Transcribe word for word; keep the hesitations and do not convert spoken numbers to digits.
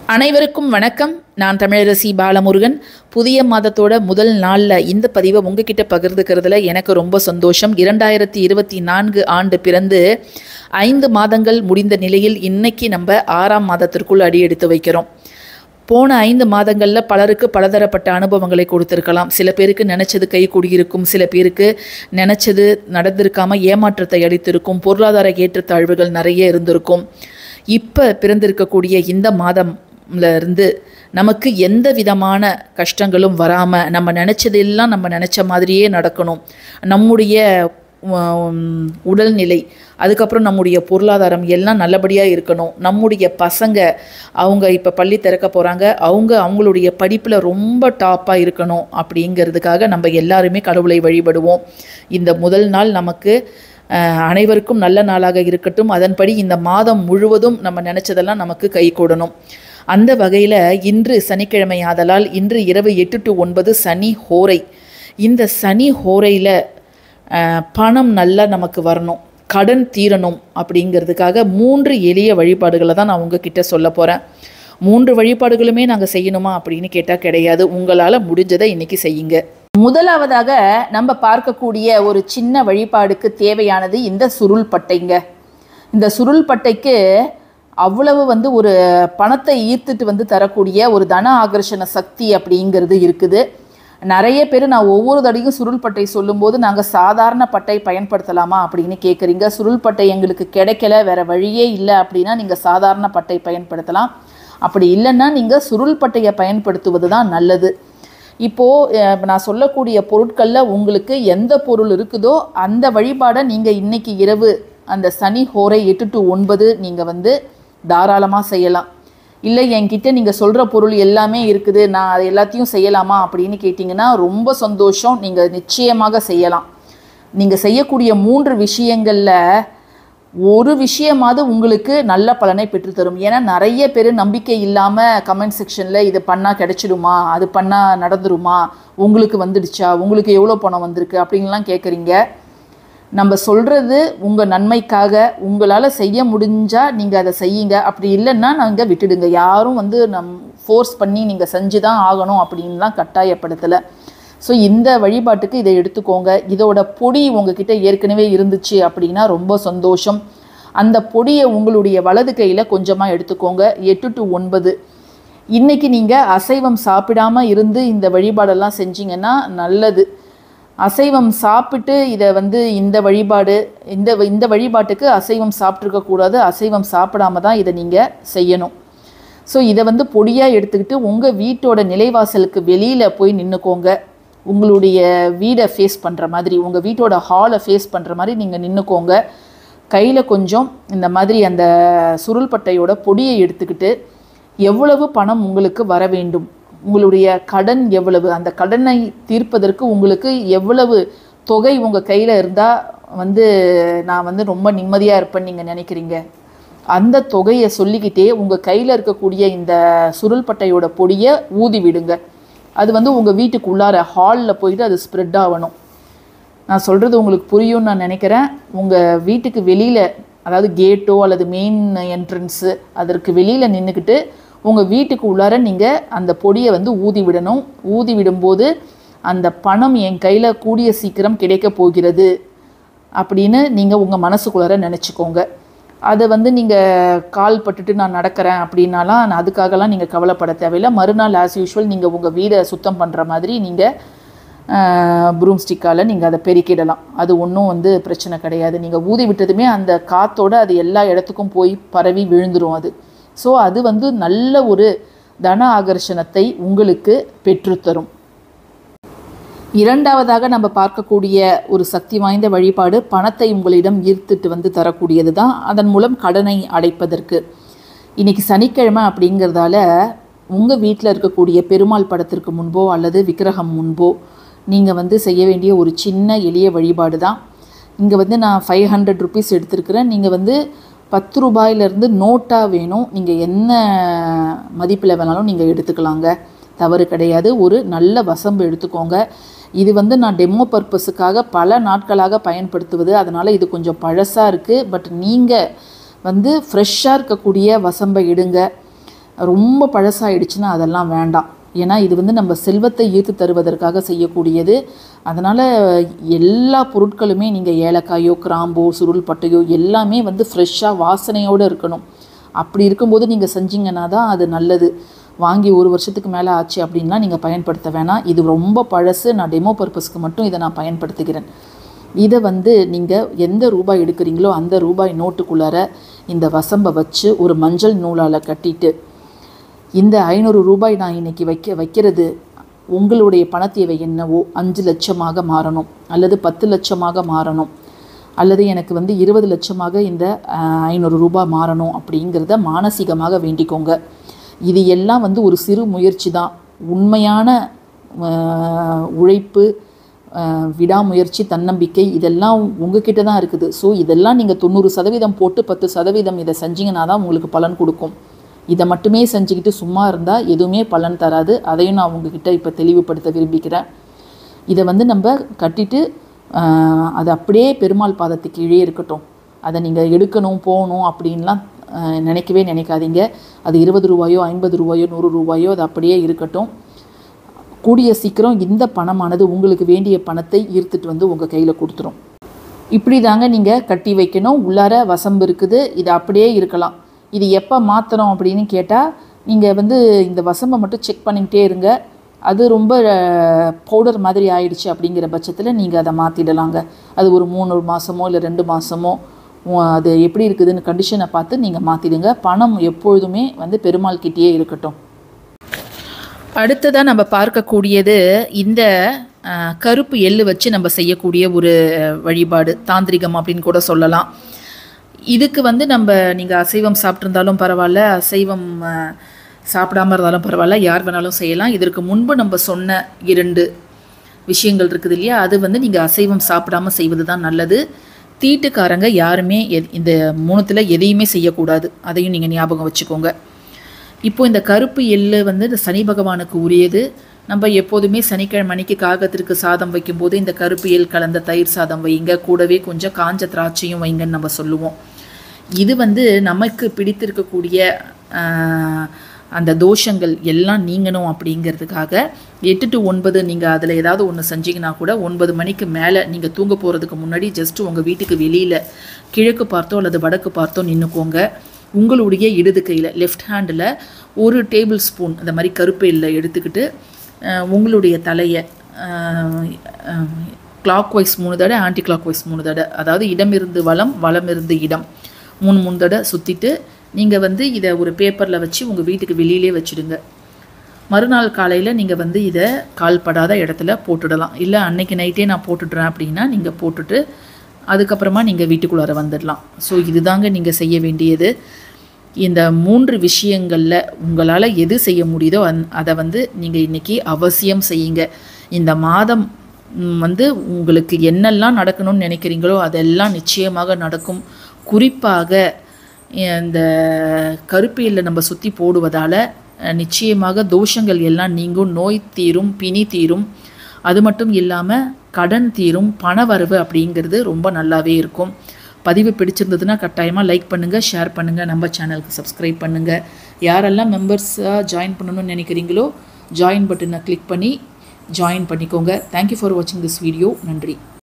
அனைவருக்கும் வணக்கம். நான் தமிழரசி பாலமுருகன். புதிய மாதத்தோட முதல் நாளில் இந்த பதிவை உங்ககிட்ட பகிர்ந்துக்கிறதுல எனக்கு ரொம்ப சந்தோஷம். இரண்டாயிரத்தி இருபத்தி நான்கு ஆண்டு பிறந்து ஐந்து மாதங்கள் முடிந்த நிலையில் இன்னைக்கு நம்ம ஆறாம் மாதத்திற்குள் அடி எடுத்து வைக்கிறோம். போன ஐந்து மாதங்களில் பலருக்கு பலதரப்பட்ட அனுபவங்களை கொடுத்துருக்கலாம். சில பேருக்கு நினச்சது கை கூடியிருக்கும், சில பேருக்கு நினச்சது நடந்திருக்காமல் ஏமாற்றத்தை அளித்திருக்கும், பொருளாதார ஏற்றத்தாழ்வுகள் நிறைய இருந்திருக்கும். இப்போ பிறந்திருக்கக்கூடிய இந்த மாதம் இருந்து நமக்கு எந்த விதமான கஷ்டங்களும் வராமல் நம்ம நினச்சதெல்லாம் நம்ம நினச்ச மாதிரியே நடக்கணும். நம்முடைய உடல்நிலை, அதுக்கப்புறம் நம்முடைய பொருளாதாரம் எல்லாம் நல்லபடியாக இருக்கணும். நம்முடைய பசங்க அவங்க இப்போ பள்ளி திறக்க போகிறாங்க, அவங்க அவங்களுடைய படிப்பில் ரொம்ப டாப்பாக இருக்கணும். அப்படிங்கிறதுக்காக நம்ம எல்லாருமே கடவுளை வழிபடுவோம். இந்த முதல் நாள் நமக்கு அனைவருக்கும் நல்ல நாளாக இருக்கட்டும். அதன்படி இந்த மாதம் முழுவதும் நம்ம நினச்சதெல்லாம் நமக்கு கை கூடணும். அந்த வகையில் இன்று சனிக்கிழமை ஆதலால் இன்று இரவு எட்டு டு ஒன்பது சனி ஹோரை. இந்த சனி ஹோரையில் பணம் நல்லா நமக்கு வரணும், கடன் தீரணும். அப்படிங்கிறதுக்காக மூன்று எளிய வழிபாடுகளை தான் நான் உங்ககிட்ட சொல்ல போகிறேன். மூன்று வழிபாடுகளுமே நாங்கள் செய்யணுமா அப்படின்னு கேட்டால் கிடையாது. உங்களால் முடிஞ்சதை இன்றைக்கி செய்யுங்க. முதலாவதாக நம்ம பார்க்கக்கூடிய ஒரு சின்ன வழிபாடுக்கு தேவையானது இந்த சுருள் பட்டைங்க. இந்த சுருள் பட்டைக்கு அவ்வளவு வந்து ஒரு பணத்தை ஈர்த்துட்டு வந்து தரக்கூடிய ஒரு தன ஆகர்ஷண சக்தி அப்படிங்கிறது இருக்குது. நிறைய பேர் நான் ஒவ்வொரு தடையும் சுருள் பட்டை சொல்லும்போது நாங்கள் சாதாரண பட்டை பயன்படுத்தலாமா அப்படின்னு கேட்குறீங்க. சுருள் பட்டை எங்களுக்கு கிடைக்கல, வேறு வழியே இல்லை அப்படின்னா நீங்கள் சாதாரண பட்டை பயன்படுத்தலாம். அப்படி இல்லைன்னா நீங்கள் சுருள் பட்டையை பயன்படுத்துவது தான் நல்லது. இப்போது நான் சொல்லக்கூடிய பொருட்களில் உங்களுக்கு எந்த பொருள் இருக்குதோ அந்த வழிபாடை நீங்கள் இன்றைக்கி இரவு அந்த சனி ஹோரை எட்டு டு ஒன்பது நீங்கள் வந்து தாராளமாக செய்யலாம். இல்லை என்கிட்ட நீங்கள் சொல்கிற பொருள் எல்லாமே இருக்குது, நான் அது எல்லாத்தையும் செய்யலாமா அப்படின்னு கேட்டிங்கன்னா ரொம்ப சந்தோஷம். நீங்கள் நிச்சயமாக செய்யலாம். நீங்கள் செய்யக்கூடிய மூன்று விஷயங்களில் ஒரு விஷயமாவது உங்களுக்கு நல்ல பலனை பெற்றுத்தரும். ஏன்னா நிறைய பேர் நம்பிக்கை இல்லாமல் கமெண்ட் செக்ஷனில் இது பண்ணால் கிடைச்சிடுமா, அது பண்ணால் நடந்துருமா, உங்களுக்கு வந்துடுச்சா, உங்களுக்கு எவ்வளோ பணம் வந்திருக்கு அப்படின்லாம் கேட்குறீங்க. நம்ம சொல்கிறது உங்கள் நன்மைக்காக. உங்களால் செய்ய முடிஞ்சால் நீங்கள் அதை செய்யுங்க, அப்படி இல்லைன்னா நாங்கள் விட்டுடுங்க. யாரும் வந்து நம் ஃபோர்ஸ் பண்ணி நீங்கள் செஞ்சு தான் ஆகணும் அப்படின்லாம் கட்டாயப்படுத்தலை. ஸோ இந்த வழிபாட்டுக்கு இதை எடுத்துக்கோங்க. இதோட பொடி உங்ககிட்ட ஏற்கனவே இருந்துச்சு அப்படின்னா ரொம்ப சந்தோஷம். அந்த பொடியை உங்களுடைய வலது கையில் கொஞ்சமாக எடுத்துக்கோங்க. எட்டு டு ஒன்பது இன்றைக்கி நீங்கள் அசைவம் சாப்பிடாமல் இருந்து இந்த வழிபாடெல்லாம் செஞ்சிங்கன்னா நல்லது. அசைவம் சாப்பிட்டு இதை வந்து இந்த வழிபாடு இந்த இந்த வழிபாட்டுக்கு அசைவம் சாப்பிட்ருக்கக்கூடாது, அசைவம் சாப்பிடாம தான் இதை நீங்கள் செய்யணும். ஸோ இதை வந்து பொடியாக எடுத்துக்கிட்டு உங்கள் வீட்டோட நிலைவாசலுக்கு வெளியில் போய் நின்றுக்கோங்க. உங்களுடைய வீடை ஃபேஸ் பண்ணுற மாதிரி, உங்கள் வீட்டோட ஹாலை ஃபேஸ் பண்ணுற மாதிரி நீங்கள் நின்றுக்கோங்க. கையில் கொஞ்சம் இந்த மாதிரி அந்த சுருள் பட்டையோட பொடியை எடுத்துக்கிட்டு எவ்வளவு பணம் உங்களுக்கு வர வேண்டும், உங்களுடைய கடன் எவ்வளவு, அந்த கடனை தீர்ப்பதற்கு உங்களுக்கு எவ்வளவு தொகை உங்கள் கையில் இருந்தால் வந்து நான் வந்து ரொம்ப நிம்மதியாக இருப்பேன்னு நீங்கள் நினைக்கிறீங்க, அந்த தொகையை சொல்லிக்கிட்டே உங்கள் கையில் இருக்கக்கூடிய இந்த சுருள் பட்டையோட பொடியை ஊதி விடுங்க. அது வந்து உங்கள் வீட்டுக்கு உள்ளார ஹாலில் போயிட்டு அது ஸ்ப்ரெட் ஆகணும். நான் சொல்கிறது உங்களுக்கு புரியும்னு நான் நினைக்கிறேன். உங்கள் வீட்டுக்கு வெளியில், அதாவது கேட்டோ அல்லது மெயின் என்ட்ரன்ஸு, அதற்கு வெளியில் நின்றுக்கிட்டு உங்கள் வீட்டுக்கு உள்ளார நீங்கள் அந்த பொடியை வந்து ஊதி விடணும். ஊதி விடும்போது அந்த பணம் என் கையில் கூடிய சீக்கிரம் கிடைக்க போகிறது அப்படின்னு நீங்கள் உங்கள் மனசுக்குள்ளார நினச்சிக்கோங்க. அதை வந்து நீங்கள் கால் பட்டுட்டு நான் நடக்கிறேன் அப்படின்னாலாம் அதுக்காகலாம் நீங்கள் கவலைப்பட தேவையில்லை. மறுநாள் ஆஸ் யூஷுவல் நீங்கள் உங்கள் வீடை சுத்தம் பண்ணுற மாதிரி நீங்கள் ப்ரூம் ஸ்டிக்கால் நீங்கள் அதை பெருக்கிடலாம். அது ஒன்றும் வந்து பிரச்சனை கிடையாது. நீங்கள் ஊதி விட்டதுமே அந்த காற்றோடு அது எல்லா இடத்துக்கும் போய் பரவி விழுந்துடும் அது. ஸோ அது வந்து நல்ல ஒரு தன ஆகர்ஷணத்தை உங்களுக்கு பெற்றுத்தரும். இரண்டாவதாக நம்ம பார்க்கக்கூடிய ஒரு சக்தி வாய்ந்த வழிபாடு பணத்தை உங்களிடம் ஈர்த்துட்டு வந்து தரக்கூடியது தான். அதன் மூலம் கடனை அடைப்பதற்கு இன்றைக்கி சனிக்கிழமை அப்படிங்கிறதால உங்கள் வீட்டில் இருக்கக்கூடிய பெருமாள் படத்திற்கு முன்போ அல்லது விக்கிரகம் முன்போ நீங்கள் வந்து செய்ய வேண்டிய ஒரு சின்ன எளிய வழிபாடு தான். இங்கே வந்து நான் ஃபைவ் ஹண்ட்ரட் ருபீஸ் எடுத்துருக்கிறேன். நீங்கள் வந்து பத்து ரூபாயிலேருந்து நோட்டாக வேணும், நீங்கள் என்ன மதிப்பில் வேணாலும் நீங்கள் எடுத்துக்கலாங்க, தவறு கிடையாது. ஒரு நல்ல வசம்பு எடுத்துக்கோங்க. இது வந்து நான் டெமோ பர்பஸுக்காக பல நாட்களாக பயன்படுத்துவது, அதனால் இது கொஞ்சம் பழசாக இருக்குது. பட் நீங்கள் வந்து ஃப்ரெஷ்ஷாக இருக்கக்கூடிய வசம்பை எடுங்க. ரொம்ப பழசாயிடுச்சுன்னா அதெல்லாம் வேண்டாம். ஏன்னா இது வந்து நம்ம செல்வத்தை ஈர்த்து தருவதற்காக செய்யக்கூடியது. அதனால் எல்லா பொருட்களுமே நீங்கள் ஏலக்காயோ கிராம்போ சுருள் பட்டையோ எல்லாமே வந்து ஃப்ரெஷ்ஷாக வாசனையோடு இருக்கணும். அப்படி இருக்கும்போது நீங்கள் செஞ்சிங்கன்னா தான் அது நல்லது. வாங்கி ஒரு வருஷத்துக்கு மேலே ஆச்சு அப்படின்லாம் நீங்கள் பயன்படுத்த வேணாம். இது ரொம்ப பழசு, நான் டெமோ பர்பஸ்க்கு மட்டும் இதை நான் பயன்படுத்துகிறேன். இதை வந்து நீங்கள் எந்த ரூபாய் எடுக்கிறீங்களோ அந்த ரூபாய் நோட்டுக்குள்ளார இந்த வசம்பை வச்சு ஒரு மஞ்சள் நூலால் கட்டிட்டு, இந்த ஐநூறு ரூபாய் நான் இன்றைக்கி வைக்க வைக்கிறது உங்களுடைய பணத்தேவை என்னவோ அஞ்சு லட்சமாக மாறணும், அல்லது பத்து லட்சமாக மாறணும், அல்லது எனக்கு வந்து இருபது லட்சமாக இந்த ஐநூறு ரூபாய் மாறணும் அப்படிங்கிறத மானசீகமாக வேண்டிக்கோங்க. இது எல்லாம் வந்து ஒரு சிறு முயற்சி தான். உண்மையான உழைப்பு, விடாமுயற்சி, தன்னம்பிக்கை இதெல்லாம் உங்ககிட்ட தான் இருக்குது. ஸோ இதெல்லாம் நீங்கள் தொண்ணூறு சதவீதம் போட்டு பத்து சதவீதம் இதை செஞ்சிங்கன்னா தான் உங்களுக்கு பலன் கொடுக்கும். இதை மட்டுமே செஞ்சுக்கிட்டு சும்மா இருந்தால் எதுவுமே பலன் தராது. அதையும் நான் உங்ககிட்ட இப்போ தெளிவுபடுத்த விரும்பிக்கிறேன். இதை வந்து நம்ம கட்டிட்டு அது அப்படியே பெருமாள் பாதத்துக்கு கீழே இருக்கட்டும். அதை நீங்கள் எடுக்கணும் போகணும் அப்படின்லாம் நினைக்கவே நினைக்காதீங்க. அது இருபது ரூபாயோ ஐம்பது ரூபாயோ நூறு ரூபாயோ அது அப்படியே இருக்கட்டும். கூடிய சீக்கிரம் இந்த பணமானது உங்களுக்கு வேண்டிய பணத்தை ஈர்த்துட்டு வந்து உங்கள் கையில் கொடுத்துரும். இப்படி தாங்க நீங்கள் கட்டி வைக்கணும். உள்ளார வசம்பு இருக்குது, இது அப்படியே இருக்கலாம். இது எப்போ மாற்றணும் அப்படின்னு கேட்டால் நீங்கள் வந்து இந்த வசம்பை மட்டும் செக் பண்ணிக்கிட்டே இருங்க. அது ரொம்ப பவுடர் மாதிரி ஆயிடுச்சு அப்படிங்கிற பட்சத்தில் நீங்கள் அதை மாற்றிடலாங்க. அது ஒரு மூணு மாதமோ இல்லை ரெண்டு மாதமோ அது எப்படி இருக்குதுன்னு கண்டிஷனை பார்த்து நீங்கள் மாற்றிடுங்க. பணம் எப்பொழுதுமே வந்து பெருமாள் கிட்டேயே இருக்கட்டும். அடுத்ததாக நம்ம பார்க்கக்கூடியது இந்த கருப்பு எள்ளு வச்சு நம்ம செய்யக்கூடிய ஒரு வழிபாடு, தாந்திரிகம் அப்படின்னு கூட சொல்லலாம். இதுக்கு வந்து நம்ம நீங்கள் அசைவம் சாப்பிட்ருந்தாலும் பரவாயில்ல, அசைவம் சாப்பிடாமல் இருந்தாலும் பரவாயில்ல, யார் வேணாலும் செய்யலாம். இதற்கு முன்பு நம்ம சொன்ன இரண்டு விஷயங்கள் இருக்குது இல்லையா, அது வந்து நீங்கள் அசைவம் சாப்பிடாமல் செய்வது தான் நல்லது. தீட்டுக்காரங்க யாருமே இந்த மூணுத்தில் எதையுமே செய்யக்கூடாது, அதையும் நீங்கள் ஞாபகம் வச்சுக்கோங்க. இப்போது இந்த கருப்பு எள்ளு வந்து இந்த சனி பகவானுக்கு உரியது. நம்ம எப்போதுமே சனிக்கிழமை அன்னைக்கு காகத்திற்கு சாதம் வைக்கும்போது இந்த கருப்பு எள் கலந்த தயிர் சாதம் வைங்க, கூடவே கொஞ்சம் காஞ்ச திராட்சையும் வைங்கன்னு நம்ம சொல்லுவோம். இது வந்து நமக்கு பிடித்திருக்கக்கூடிய அந்த தோஷங்கள் எல்லாம் நீங்கணும் அப்படிங்கிறதுக்காக எட்டு டு ஒன்பது நீங்கள் அதில் ஏதாவது ஒன்று செஞ்சிங்கன்னா கூட ஒன்பது மணிக்கு மேலே நீங்கள் தூங்க போகிறதுக்கு முன்னாடி ஜஸ்ட்டு உங்கள் வீட்டுக்கு வெளியில் கிழக்கு பார்த்தோ அல்லது வடக்கு பார்த்தோ நின்றுக்கோங்க. உங்களுடைய இடது கையில் லெஃப்ட் ஹேண்டில் ஒரு டேபிள் ஸ்பூன் அந்த மாதிரி கருப்பு எள்ளை எடுத்துக்கிட்டு உங்களுடைய தலையை கிளாக் வைஸ் மூணு தடவை, ஆன்டி கிளாக் வைஸ் மூணு தடவை, அதாவது இடமிருந்து வலம் வலமிருந்து இடம் மூணு மூணு தடவை சுற்றிட்டு நீங்கள் வந்து இதை ஒரு பேப்பரில் வச்சு உங்கள் வீட்டுக்கு வெளியிலே வச்சுடுங்க. மறுநாள் காலையில் நீங்கள் வந்து இதை கால்படாத இடத்துல போட்டுடலாம். இல்லை அன்னைக்கு நைட்டே நான் போட்டுடுறேன் அப்படின்னா நீங்கள் போட்டுட்டு அதுக்கப்புறமா நீங்கள் வீட்டுக்குள்ளார வந்துடலாம். ஸோ இதுதாங்க நீங்கள் செய்ய வேண்டியது. இந்த மூன்று விஷயங்களில் உங்களால் எது செய்ய முடியுதோ அந் அதை வந்து நீங்கள் இன்றைக்கி அவசியம் செய்யுங்க. இந்த மாதம் வந்து உங்களுக்கு என்னெல்லாம் நடக்கணும்னு நினைக்கிறீங்களோ அதெல்லாம் நிச்சயமாக நடக்கும். குறிப்பாக இந்த கருப்பு எள்ளை நம்ம சுற்றி போடுவதால் நிச்சயமாக தோஷங்கள் எல்லாம் நீங்கும், நோய் தீரும், பிணி தீரும். அது மட்டும் இல்லாமல் கடன் தீரும், பண வரவு அப்படிங்கிறது ரொம்ப நல்லாவே இருக்கும். பதிவு பிடிச்சிருந்ததுன்னா கட்டாயமாக லைக் பண்ணுங்கள், ஷேர் பண்ணுங்கள், நம்ம சேனலுக்கு சப்ஸ்கிரைப் பண்ணுங்கள். யாரெல்லாம் மெம்பர்ஸாக ஜாயின் பண்ணணும்னு நினைக்கிறீங்களோ ஜாயின் பட்டனை கிளிக் பண்ணி ஜாயின் பண்ணிக்கோங்க. தேங்க்யூ ஃபார் வாட்சிங் திஸ் வீடியோ. நன்றி.